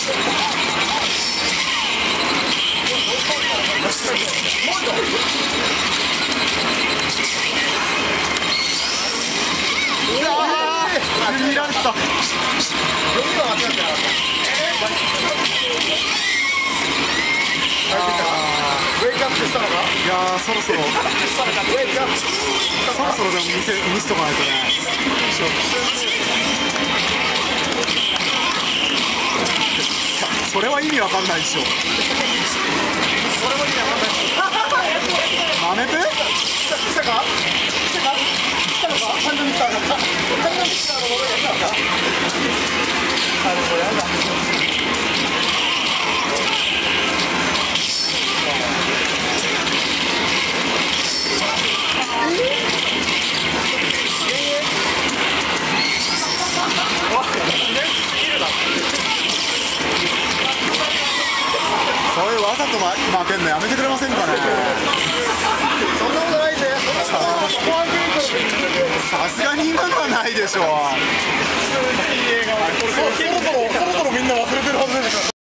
見られてた。読みが間違ってなかった。ウェイクアップしたのか。 いやー、そろそろでも見せとかないとね。それは意味わかんないでしょ。 それも意味わかんない。 なめて？ 来たか？来たのか？ハンドミキサーが。ハンドミキサーのものが来たのか？もうやだ。 それわざと負けんのやめてくれませんかね。 そんなことないぜ。 さすがに今のはないでしょう。